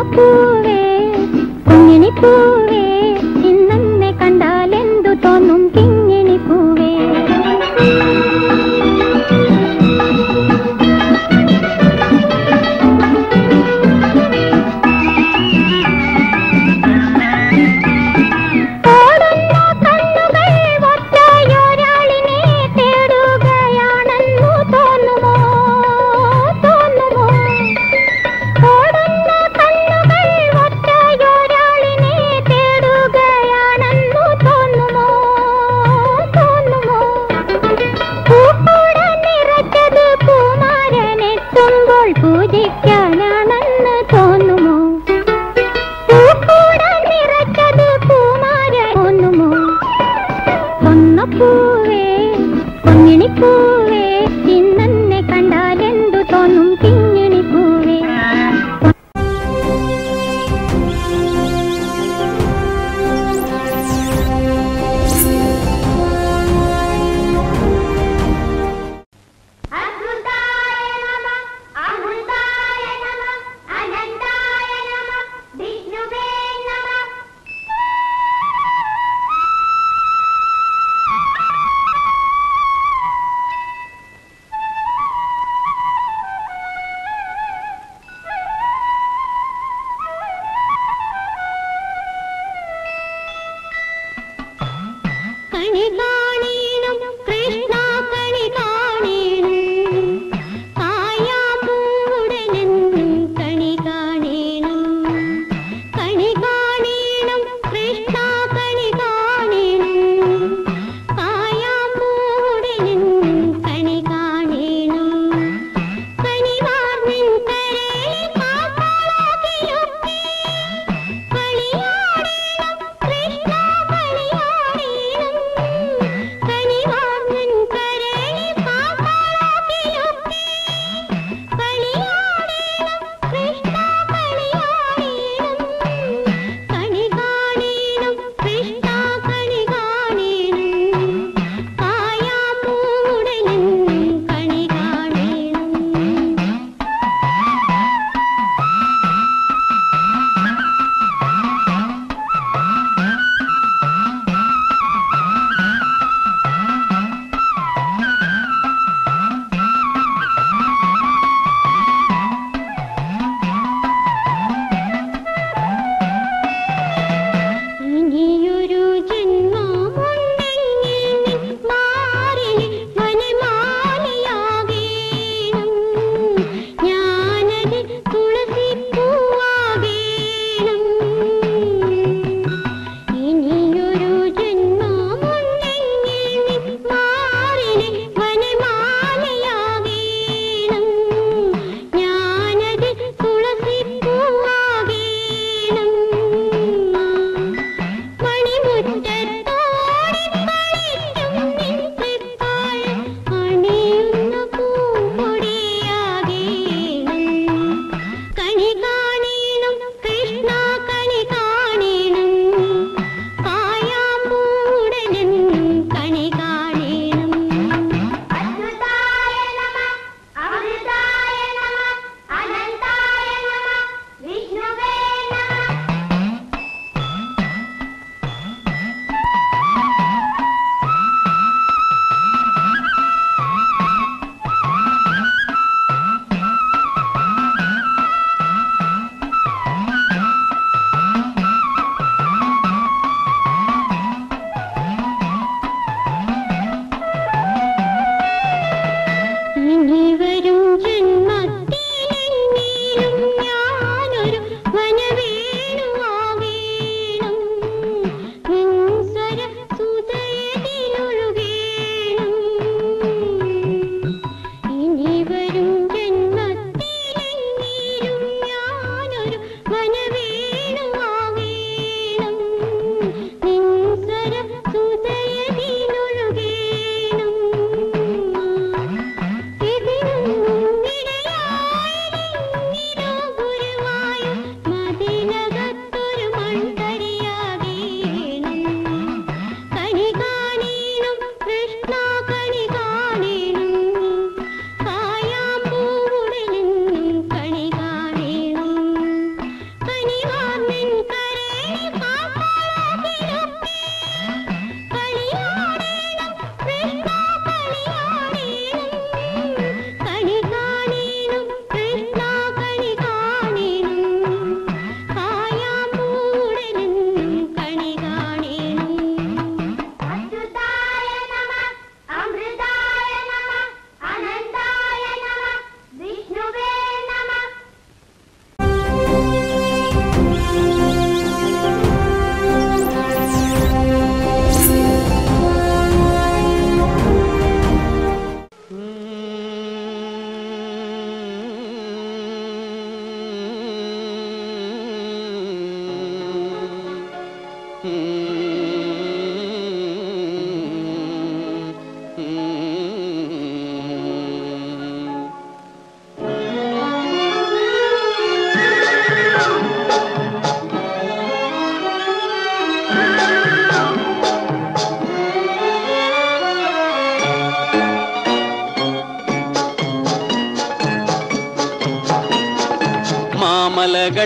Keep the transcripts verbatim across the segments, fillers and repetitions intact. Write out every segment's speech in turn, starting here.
പൂവേ കുഞ്ഞിണി പൂവേ ഇന്നെന്നെ കണ്ടാൽ എന്തു തോന്നും കിങ്ങിണി പൂവേ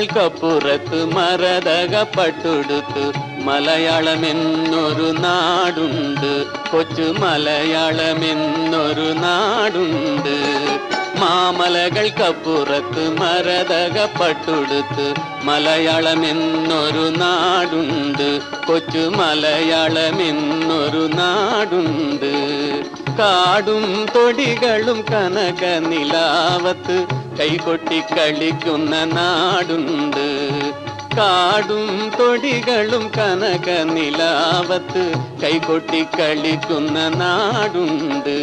മാമലകൾക്കപ്പുറത്ത് മരതകപ്പട്ടുടുത്ത് മലയാളമെന്നൊരു നാടുണ്ട്, കൊച്ചു മലയാളമെന്നൊരു നാടുണ്ട്. മാമലകൾക്കപ്പുറത്ത് മരതകപ്പട്ടുടുത്ത് മലയാളമെന്നൊരു നാടുണ്ട്, കൊച്ചു മലയാളമെന്നൊരു നാടുണ്ട്. കാടും തൊടികളും കനക നിലാവത്ത് കൈകൊട്ടി കളിക്കുന്ന നാടുണ്ട്. കാടും തൊടികളും കനക നിലാവത്ത് കൈകൊട്ടി കളിക്കുന്ന നാടുണ്ട്.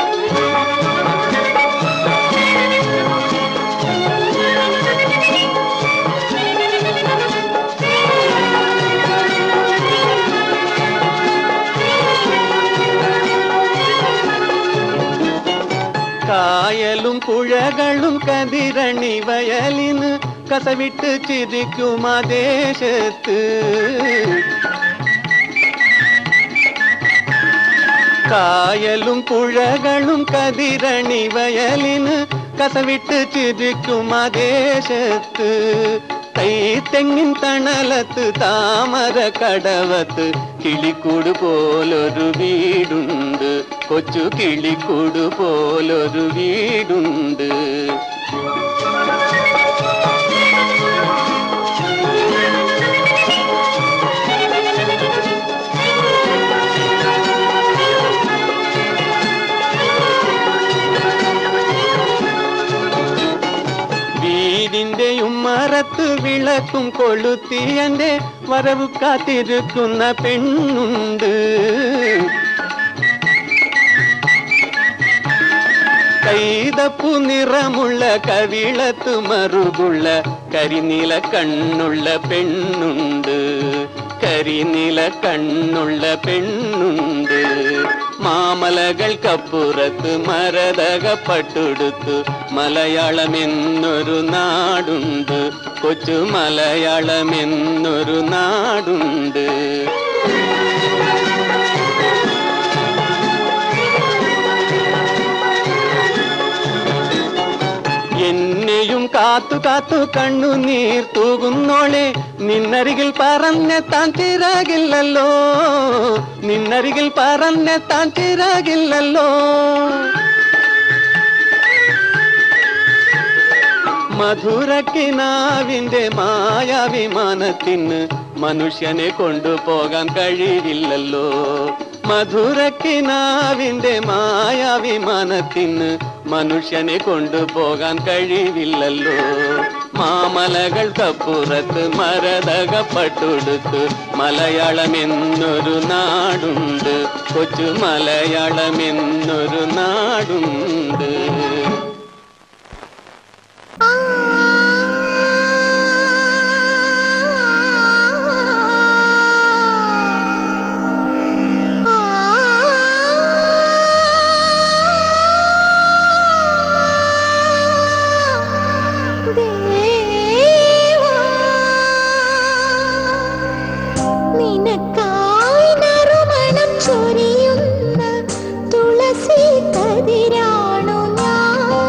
കായലും പുഴകളും കതിരണി വയലിന് കസവിട്ട് ചിരിക്കും ആ ദേശത്ത്. കായലും പുഴകളും കതിരണി വയലിന് കസവിട്ട് ചിരിക്കും ആ ദേശത്ത്. തെങ്ങിൻ തണലത്ത് താമര കടവത്ത് കിളിക്കൂട് പോലൊരു വീടുണ്ട്, കൊച്ചു കിളിക്കൂട് പോലൊരു വീടുണ്ട്. വീടിന്റെ ഉമ്മറത്ത് വിളക്കും കൊളുത്തി എന്റെ വരവ് കാത്തിരിക്കുന്ന പെണ്ണുണ്ട്. കൈതപ്പു നിറമുള്ള കവിളത്ത് മറുകുള്ള കരിനീല കണ്ണുള്ള പെണ്ണുണ്ട്, കരിനീല കണ്ണുള്ള പെണ്ണുണ്ട്. മാമലകൾക്കപ്പുറത്ത് മരതകപ്പട്ടുടുത്ത് മലയാളമെന്നൊരു നാടുണ്ട്, കൊച്ചു മലയാളമെന്നൊരു നാടുണ്ട്. എന്നെയും കാത്തു കാത്തു കണ്ണുനീർ തൂകുന്നോളെ, നിന്നരികിൽ പറഞ്ഞെത്താൻ ചിറകില്ലല്ലോ, നിന്നരികിൽ പറഞ്ഞെത്താൻ ചിറകില്ലല്ലോ. മധുരക്കിനാവിന്റെ മായാവിമാനത്തിന് മനുഷ്യനെ കൊണ്ടുപോകാൻ കഴിയില്ലല്ലോ. മധുരക്കിനാവിന്റെ മായാവിമാനത്തിന് മനുഷ്യനെ കൊണ്ടുപോകാൻ കഴിവില്ലല്ലോ. മാമലകൾക്കപ്പുറത്ത് മരതകപ്പട്ടുടുത്ത് മലയാളമെന്നൊരു നാടുണ്ട്, കൊച്ചു മലയാളമെന്നൊരു നാടുണ്ട്. ചൊരിയുന്ന തുളസി കതിരാണു ഞാൻ.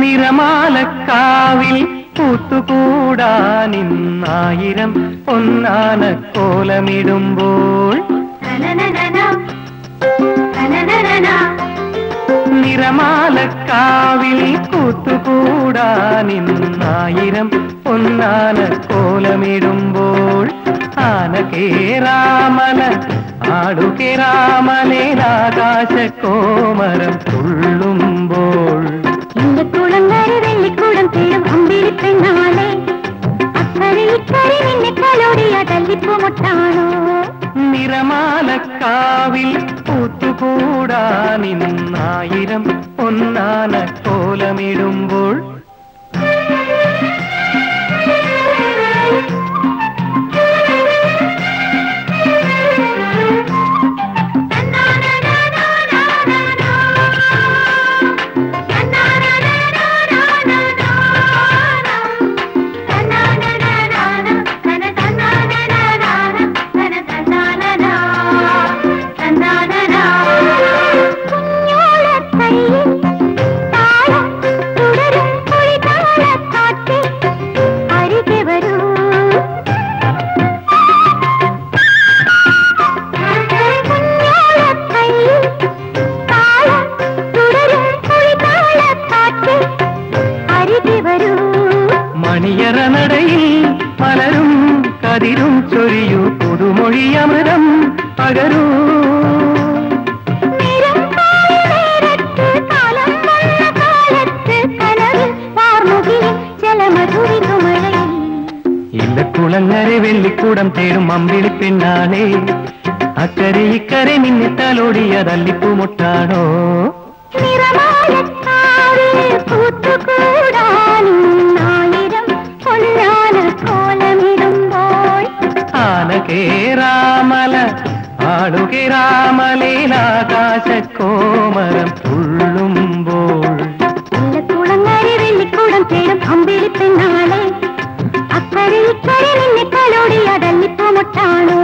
നിറമാലക്കാവിൽ കൂത്തുകൂടാനിന്നായിരം പൊന്നാന കോലമിടുമ്പോൾ നിറമാലക്കാവിൽ കൂത്തുകൂടാനിന്നായിരം പൊന്നാന കോലമിടുമ്പോൾ ആന കേറാമല ആടുകേറാമലേലാകാശ കോമരം തുള്ളുമ്പോൾ കുളങ്ങര വെള്ളിക്കൂടം തീരും അമ്പിളി പെണ്ണാളെ അക്കരെ ഇക്കരെ നിന്നെ കലോടിയ തല്ലിപ്പുമുട്ടാണോ നിറമാലക്കാവിൽ കൂത്തുകൂടാനിന്നായിരം പൊന്നാന കോലമിടുമ്പോൾ മണിയറനടയിൽ പലരും കതിരും ചൊരിയൂ പുതുമൊഴിയമൃതം പകരൂ ഇല്ലക്കുളങ്ങരെ വെള്ളിക്കൂടം തേടും അമ്പിളി പെണ്ണാളെ അക്കരെ ഇക്കരെ നിന്നെ തലോടിയ തല്ലിപ്പുമുട്ടാണോ ആന കേറാമല ആടുകേറാമലേലാകാശ കോമരം തുള്ളുമ്പോൾ കുളങ്ങരെ വെള്ളിക്കൂടം തേടും അമ്പിളി പെണ്ണാളെ അക്കരെ ഇക്കരെ നിന്നെ കലോടിയ തല്ലിപ്പുമുട്ടാണോ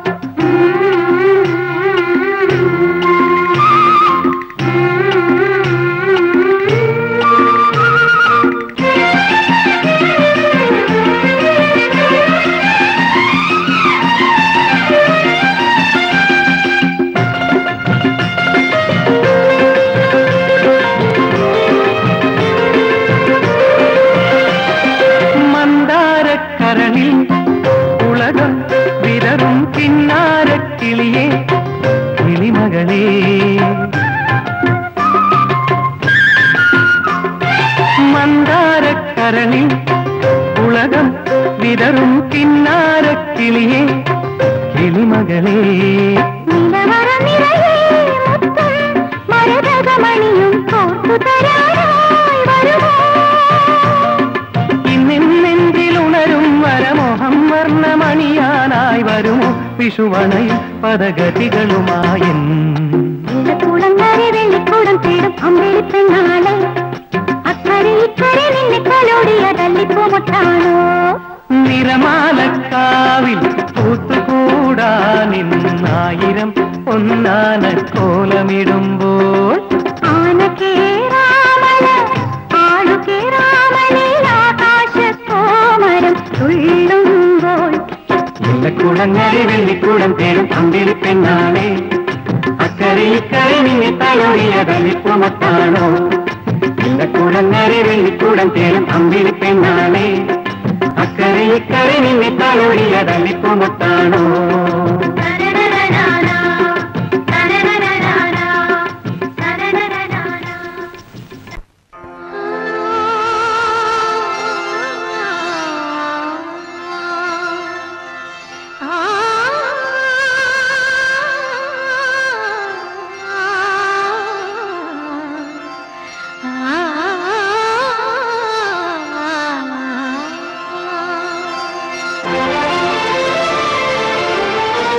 മന്ദാരക്കരണിൽ ഉലകം വിതറും കിന്നാരക്കിളിയെ കിളിമകളേ ഇന്നെന്തിലുണരും വരമോഹം വർണ്ണമണിയാനായി വരുമോ വിഷുവണയിൽ പദഗതികളുമായൻ കുളങ്ങരെ വെള്ളിക്കൂടം തേടും അമ്പിളി പെണ്ണാളെ അക്കരെ ഇക്കരെ നിന്നെ കലോടിയ തല്ലിപ്പുമുട്ടാണോ നിറമാലക്കാവിൽ കൂത്തുകൂടാനിന്നായിരം പൊന്നാന കോലമിടുമ്പോൾ ആന കേറാമല ആടുകേറാമലേലാകാശ കോമരം തുള്ളുമ്പോൾ ഇല്ലക്കുളങ്ങരെ വെള്ളിക്കൂടം തേടും അമ്പിളി പെണ്ണാളെ അക്കരെ ഇക്കരെ നിന്നെ തലോടിയ തല്ലിപ്പുമുട്ടാണോ ഇല്ലക്കുളങ്ങരെ വെള്ളിക്കൂടം തേടും അമ്പിളി പെണ്ണാളെ അക്കരെ ഇക്കരെ നിന്നെ തലോടിയ തല്ലിപ്പുമുട്ടാണോ ആ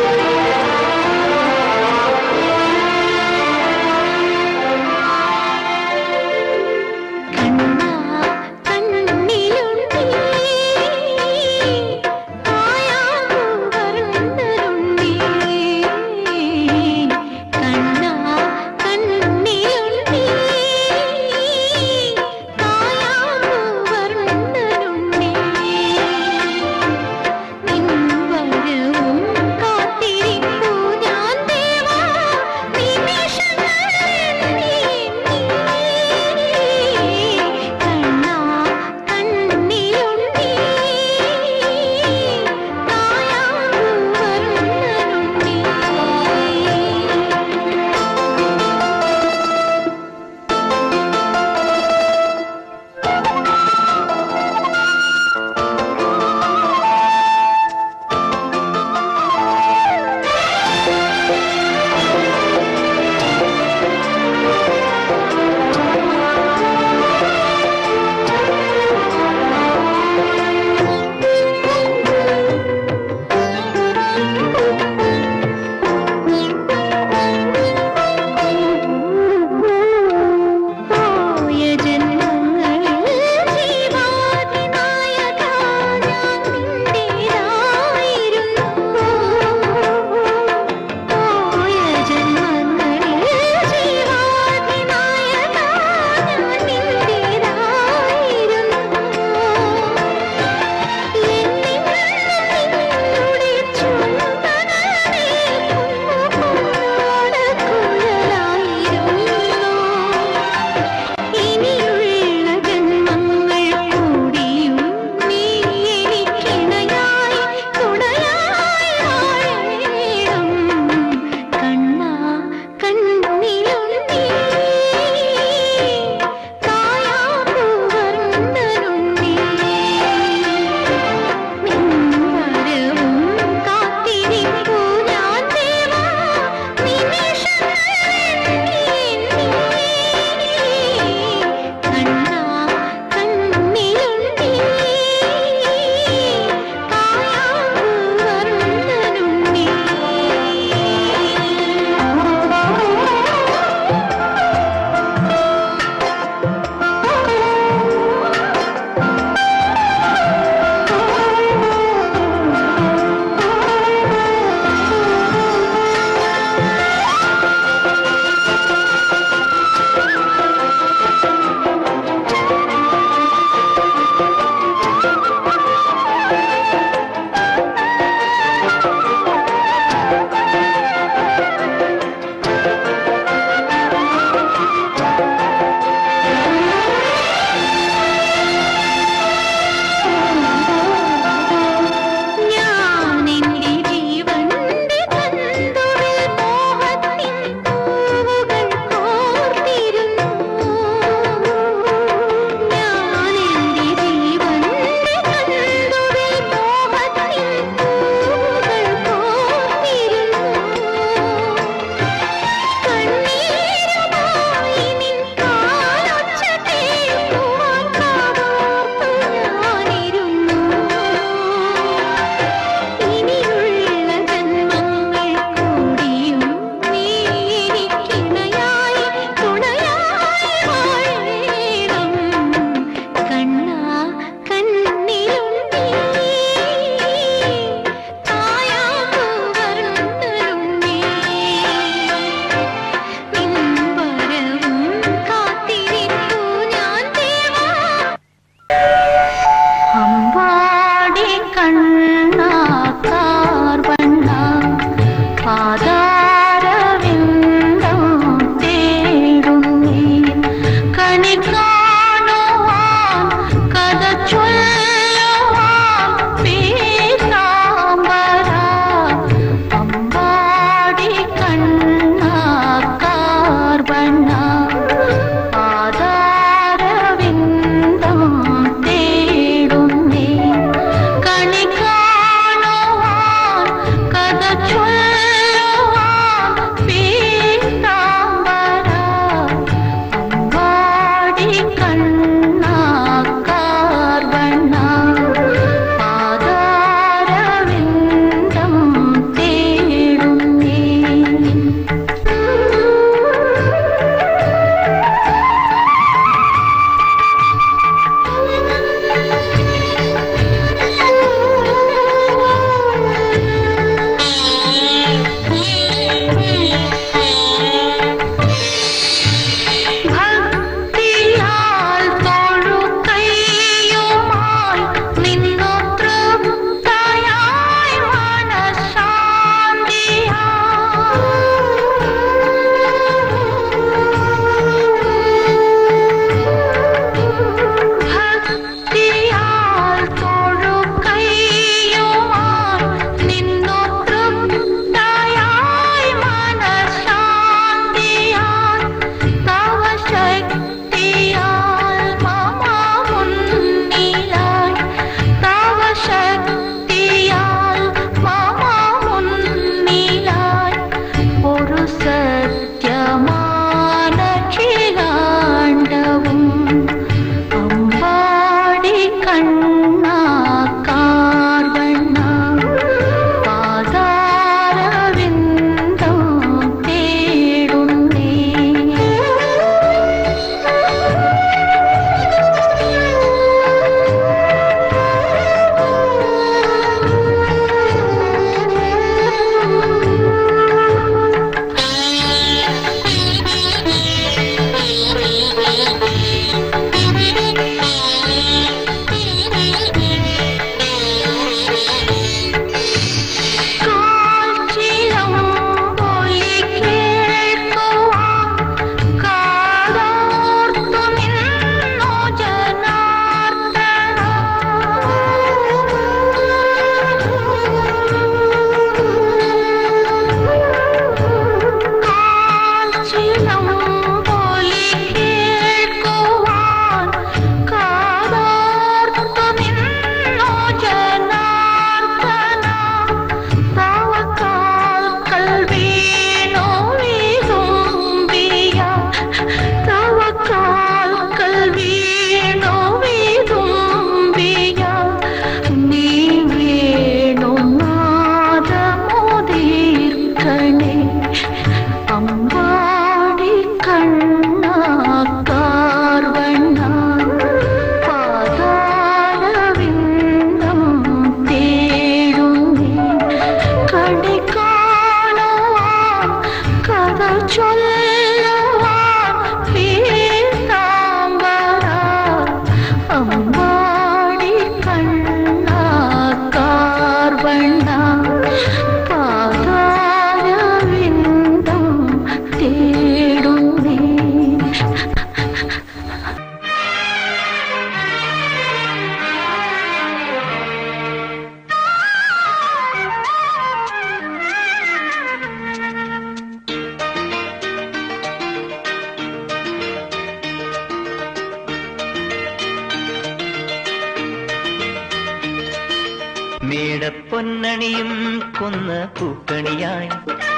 മേടപ്പൊന്നണിയും കൊന്ന പൂക്കണിയായി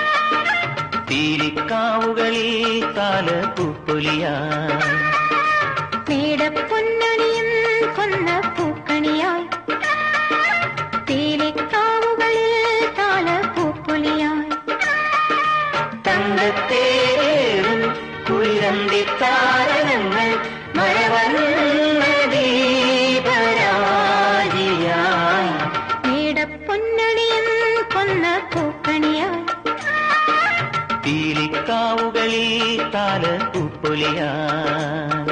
തീരിക്കാവുകളിൽ കാല പൂപ്പൊലിയായി മേടപ്പൊന്നണിയും കൊന്ന പൂക്കണിയായി തീരിക്കാവുകളിൽ കാല പൂപ്പൊലിയായി തങ്കത്തേറും കുളിരന്തി താരങ്ങൾ മഴവന്ന ദീപരാജിയായി മേടപ്പൊന്നണിയും കൊന്ന പൂക്കണിയായി തീരിക്കാവുകളിൽ കാല പൂപ്പൊലിയായി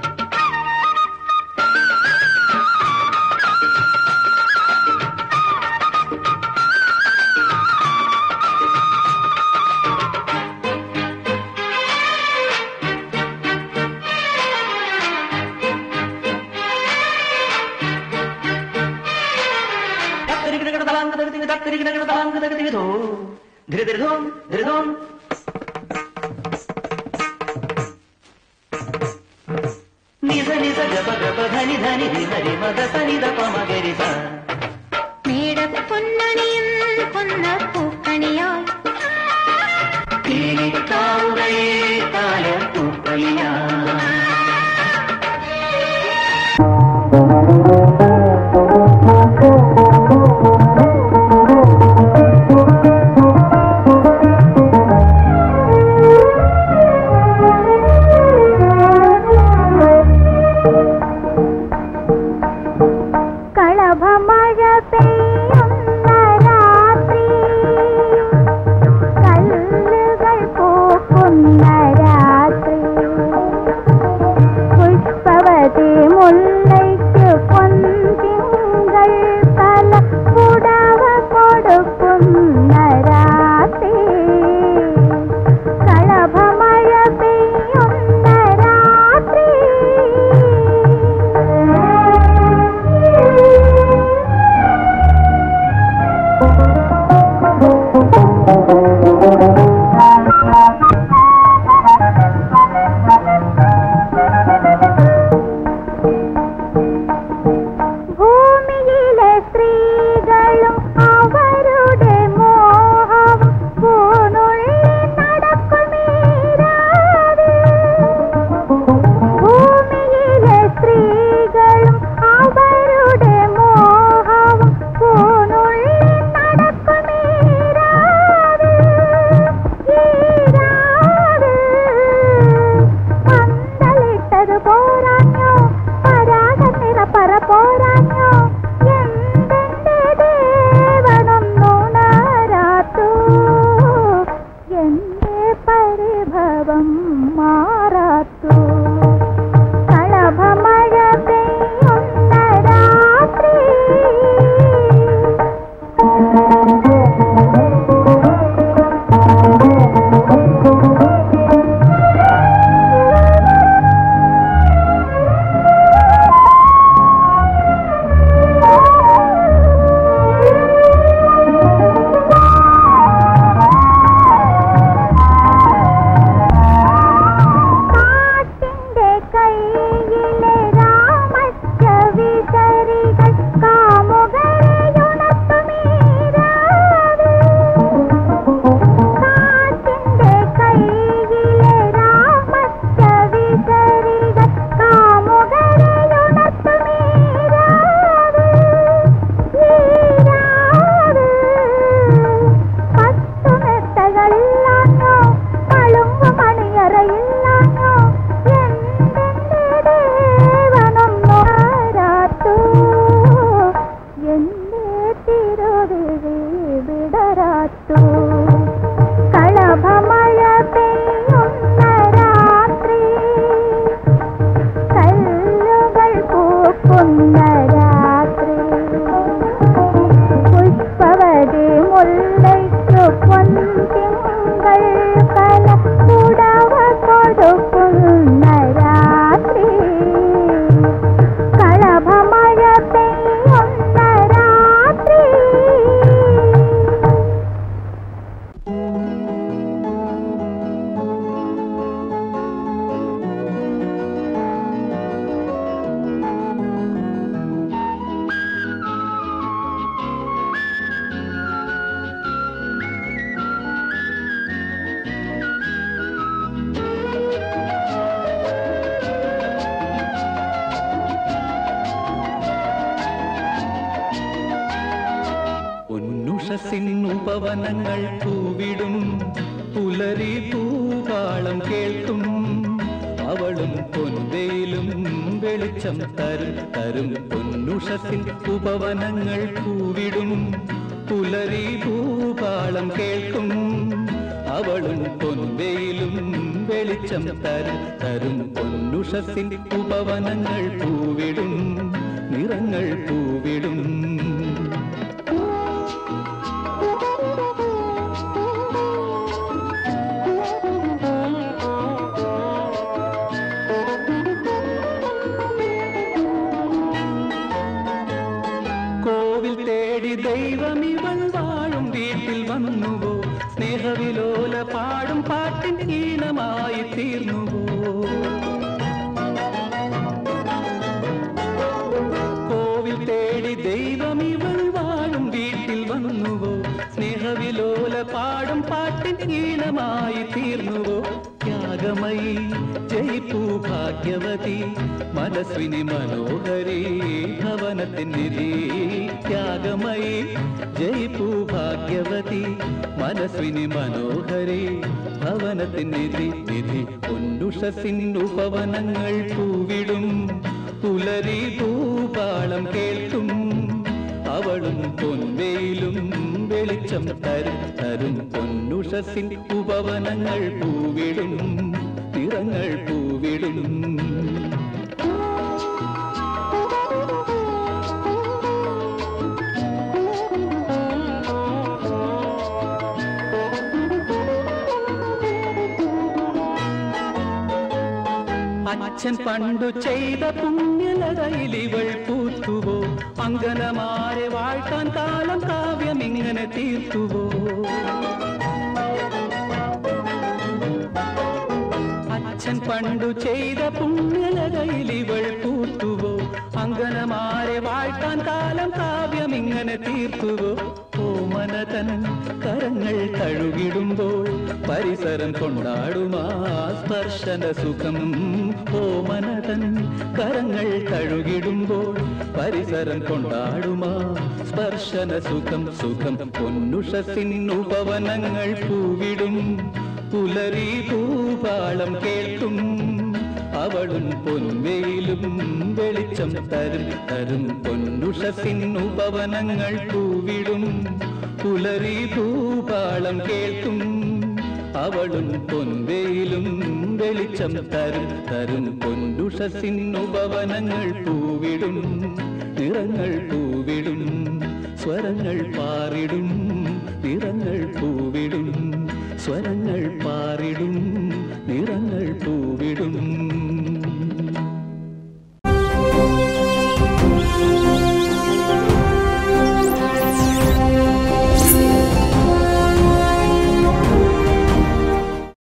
నిజ నిజ గప గప ధని ధని ధని మద సని ద పమ గరి స മേടപ്പൊന്നണിയും കൊന്ന പൂക്കണിയായി തീരിക്കാവുകളേ കാല പൂപ്പലിയായി കളഭമഴ പെയ്യുന്ന രാത്രി കല്ലുകൾ പൂക്കുന്ന രാത്രി പൊന്നുഷസിൻ ഉപവനങ്ങൾ പൂവിടും പുലരി പൂവാളം കേൾക്കും അവളും പൊൻവെയിലും വെളിച്ചം തരും തരും പൊന്നുഷസിൻ ഉപവനങ്ങൾ പൂവിടും പുലരി പൂവാളം കേൾക്കും അവളും പൊൻവെയിലും വെളിച്ചം തരും തരും പൊന്നുഷസിൻ ഉപവനങ്ങൾ പൂവിടും നിറങ്ങൾ പൂവിടും കോവിൽ തേടി ദൈവമിവൾ വാഴും വീട്ടിൽ വന്നുവോ സ്നേഹവിലോല പാടും പാട്ടിൻ ഈണമായി തീർന്നുവോ കോവിൽ തേടി ദൈവമിവൾ വാഴും വീട്ടിൽ വന്നുവോ സ്നേഹവിലോല പാടും പാട്ടിൻ ഈണമായി തീർന്നുവോ ത്യാഗമയി ജയിപ്പൂ ഭാഗ്യവതി മനസ്വിനി മനോഹരി ഭവനത്തിൻ നിധി ത്യാഗമയി ജയിപ്പൂ ഭാഗ്യവതി മനസ്വിനി മനോഹരി ഭവനത്തിൻ നിധി നിധി പൊന്നുഷസിൻ ഉപവനങ്ങൾ പൂവിടും പുലരി പൂപാളം കേൾക്കും അവളും പൊൻവെയിലും വെളിച്ചം തരും തരും പൊന്നുഷസിൻ ഉപവനങ്ങൾ പൂവിടും നിറങ്ങൾ പൂവിടും അച്ഛൻ പണ്ടു ചെയ്ത പുണ്യലതയിൽ ഇവൾ പൂത്തുവോ അങ്കനമാരെ വാഴ്ത്താൻ കാലം കാവ്യമിങ്ങനെ തീർത്തുവോ അച്ഛൻ പണ്ടു ചെയ്ത പുണ്യലതയിൽ ഇവൾ പൂത്തുവോ അങ്കനമാരെ വാഴ്ത്താൻ കാലം കാവ്യമിങ്ങനെ തീർത്തുവോ ഓമനതൻ കരങ്ങൾ തഴുകിടുമ്പോൾ പരിസരം കൊണ്ടാടുമാ സ്പർശന സുഖം ഓമനതൻ കരങ്ങൾ തഴുകിടുമ്പോൾ പരിസരം കൊണ്ടാടുമാ സ്പർശന സുഖം സുഖം പൊന്നുഷസിൻ ഉപവനങ്ങൾ പൂവിടും പുലരി പൂപാളം കേൾക്കും അവളും പൊൻവെയിലും വെളിച്ചം തരും തരും പൊന്നുഷസിൻ ഉപവനങ്ങൾ പൂവിടും പുലരി പൂപാളം കേൾക്കും അവളും പൊൻവെയിലും വെളിച്ചം തരും തരും പൊന്നുഷസിൻ ഉപവനങ്ങൾ പൂവിടും നിറങ്ങൾ പൂവിടും സ്വരങ്ങൾ പാറിടും നിറങ്ങൾ പൂവിടും സ്വരങ്ങൾ പാറിടും നിറങ്ങൾ പൂവിടും